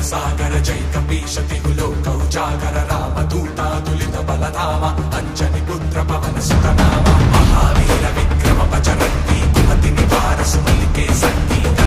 सागर जय कपीश तिहुलोक उजागर रामदूतातुलित बलधाम अंजनी